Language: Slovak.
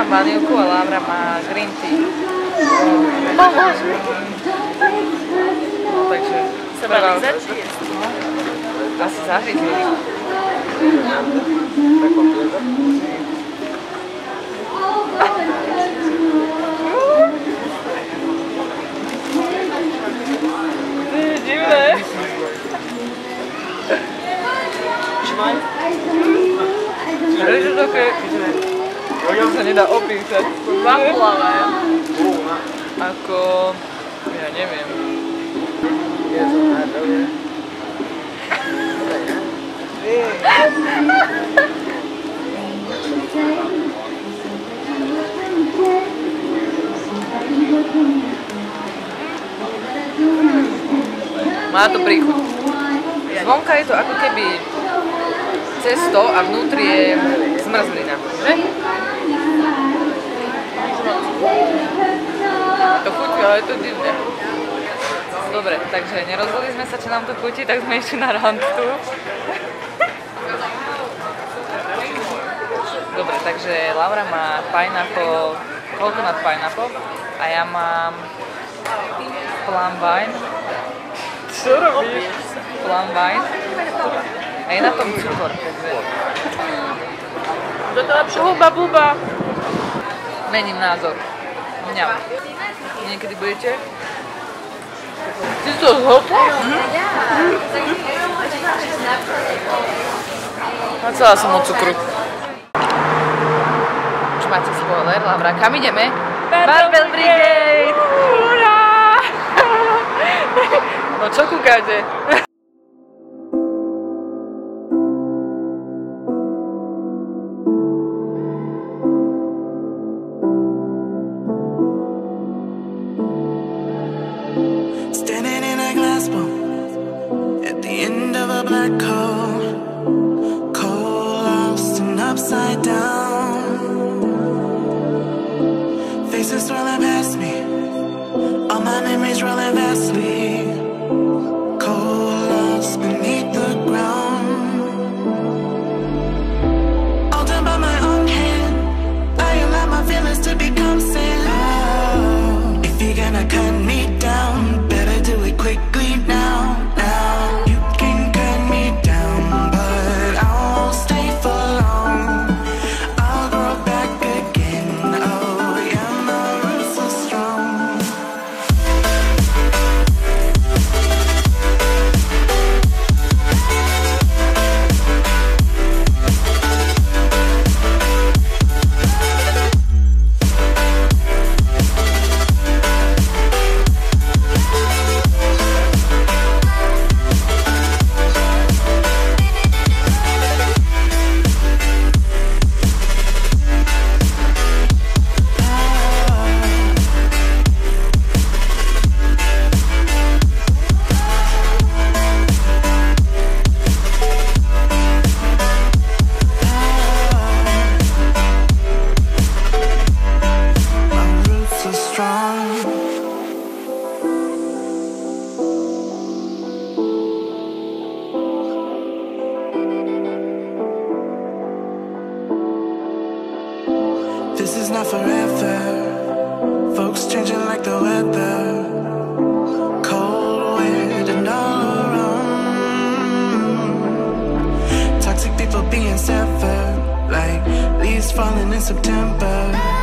mám vanilku a Laura má green tea. No, takže... Seba lízači je. Asi zahryzli. To je divné. Vieš, že také... To sa nedá opísať. Vapulavé. Ako... Ja neviem. Má to príchuť. Zvonka je to ako keby cesto a vnútri je zmrzlina, že? To chutí, ale je to divné. Dobre, takže nerozhodli sme sa, či nám to chutí, tak sme išli na rantu. Dobre, takže Laura má pineapple, coconut pineapple a ja mám plum wine. Čo robíš? Plum wine. A je na tom cukor, takže... Do toho šuba buba. Mením názor. Mňam. Niekedy budete? Ty si to zhopla? A celá som od cukru. Už máte spoiler, Laura. Kam ideme? Barbell Brigade! Hurá! No čo kúkáte? Standing in a glass bowl at the end of a black hole, cold, lost and upside down. Faces swirling past me, all my memories rolling vastly, cold, lost beneath the ground. All done by my own hand, I allow my feelings to become sand. Oh, if you're gonna cut me down, do it quickly now, now. You can cut me down, but I won't stay for long. I'll grow back again. Oh yeah, my roots are strong. This is not forever. Folks changing like the weather. Cold, wet, and all around. Toxic people being severed, like leaves falling in September.